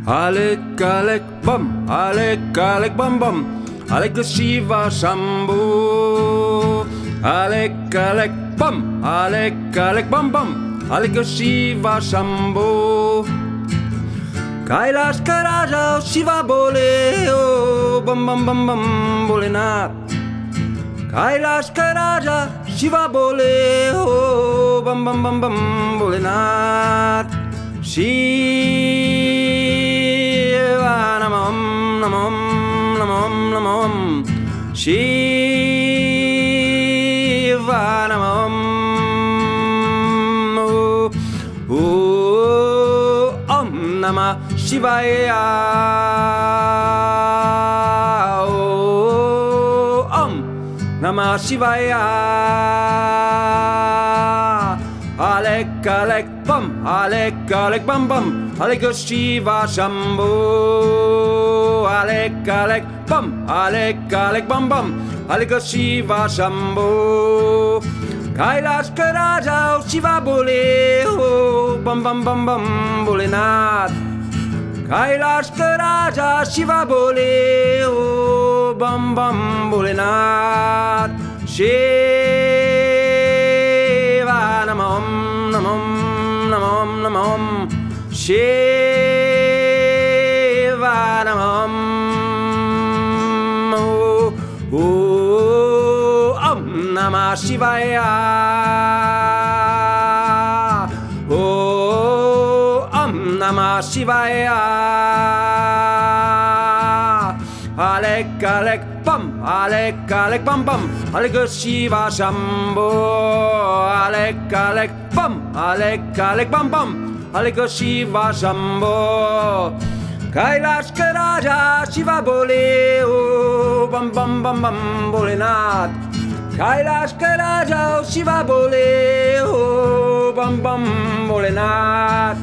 Alek, alek, bum, alek, alek, bum, bum. Alek Shiva Shambhu. Alek, alek, bum, alek, alek, bum, bum. Alek Shiva Shambhu. Kailash ka Raja Shiva bole, oh, bum, bum, bum, bum, Bholenath. Kailash ka Raja Shiva bole, oh, bum, bum, bum, bum, Bholenath. Shiva namam, namam, namam, namam. Shiva namam. Oh, Om Namah Shivaya. Oh, Om Namah Shivaya. Alek, alek, bum, alek, alek, bum, bum. Alek Shiva Shambhu. Alek, alek, bum, alek, alek, bum, bum. Alek Shiva Shambhu. Kailash ka Raja Shiva bole, oh, bum, bum, bum, bum, Bholenath. Kailash ka Raja Shiva bole, oh, bum, bum, Bholenath. Shiva namam, namam, namam, namam. Shiva namam. Oh, Om Namah Shivaya. Oh, Om Namah Shivaya. Alek, alek, bum, alek, alek, bum, bum. Alek Shiva Shambhu. Alek, alek, bum, alek, alek, bum, bum. Alek Shiva Shambhu. Kailash ka Raja Shiva bole, oh, bum, bum, bum, bum, Bholenath. Kailash ka Raja Shiva bole, oh, bum, bum, Bholenath.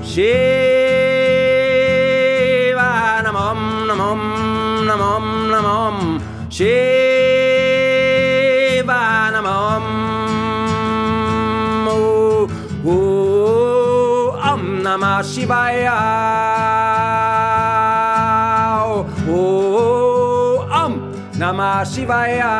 Shiva namam, namam, namam, namam. Shiva namam. Oh, Om Namah Shivaya. Oh, Om Namah Shivaya.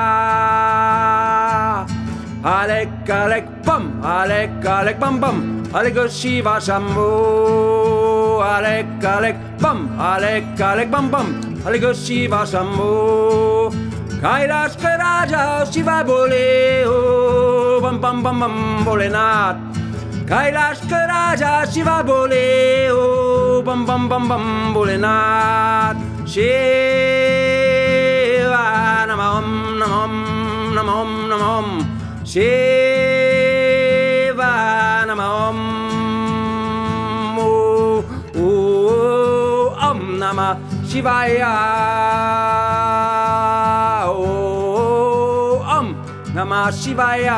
Alek, alek, bum, alek, alek, bum, bum. Alek Shiva Shambhu. Alek, alek, bum, alek, alek, bum, bum. Alek Shiva Shambhu. Kailash ka Raja Shiva bole, oh, bum, bum, bum, bum, Bholenath. Kailash ka Raja Shiva bole, oh, bum, bum, bum, bum, Bholenath. Shiva namam, namam, namam, namam. Shiva namam. Oh, Om Namah Shivaya. Oh, Om Namah Shivaya.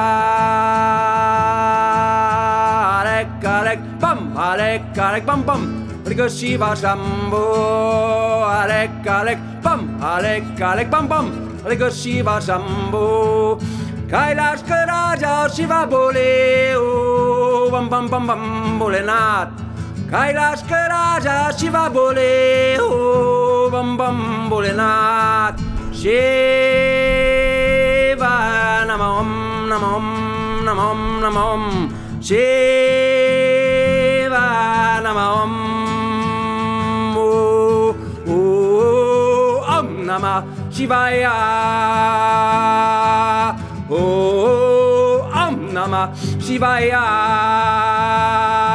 Alek, alek, bum, alek, alek, bum, bum. Alek Shiva Shambhu. Alek, alek, bum, alek, alek, bum, bum. Alek Shiva Shambhu. Kailash ka Raja Shiva bole, oh, bum, bum, bum, bum, Bholenath. Kailash ka Raja Shiva bole, oh, bum, bum, Bholenath. Shiva namam, namam, namam, namam. Shiva namam. Oh, Om Namah Shivaya. Oh, Om Namah Shivaya.